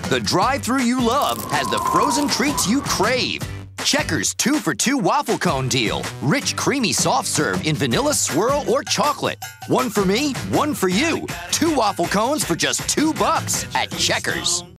The drive-thru you love has the frozen treats you crave. Checkers 2 for $2 waffle cone deal. Rich, creamy soft serve in vanilla, swirl, or chocolate. One for me, one for you. 2 waffle cones for just $2 at Checkers.